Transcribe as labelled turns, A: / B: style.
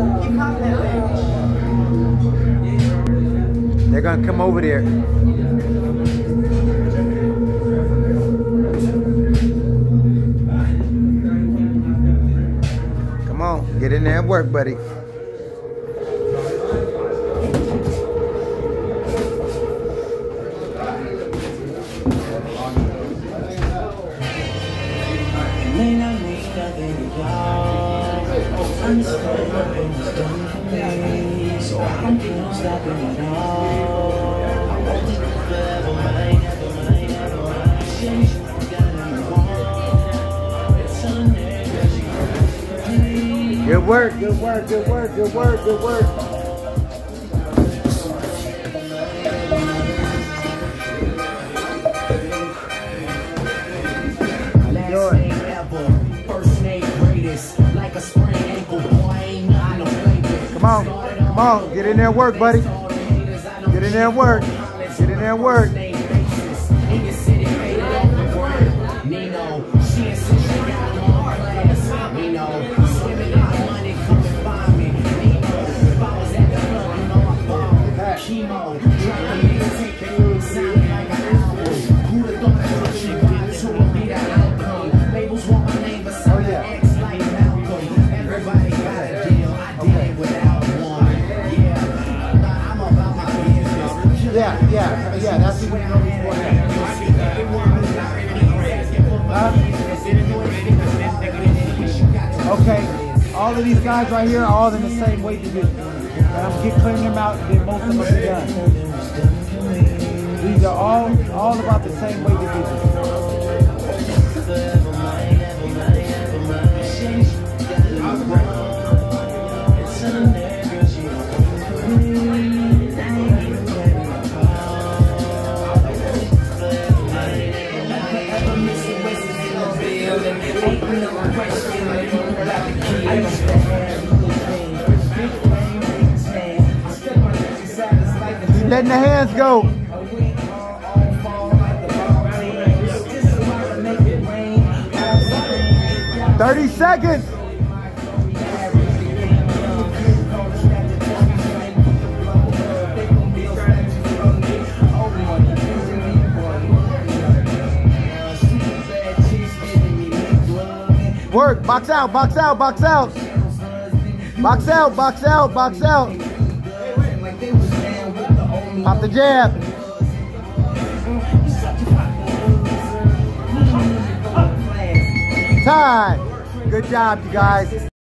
A: They're gonna come over there. Come on, get in there and work, buddy.
B: So I don't feel no stopping it all. I want it forever, mine, never mind, never mind. Change what got in the wall. It's on there.
A: Good work, good work, good work, good work, good work.
B: Last name ever, first name greatest. Like a sprained ankle, boy, ain't nothing to play with.
A: Come on, get in there and work, buddy. Get in there and work. Get in there and work. Yeah, that's what we know before that. Okay, all of these guys right here are all in the same weight division. And I'm clearing them out, and then most of them are done. These are all about the same weight division. Letting the hands go. 30 seconds. Work, box out, box out, box out. Box out, box out, box out. Pop the jab. Time. Good job, you guys.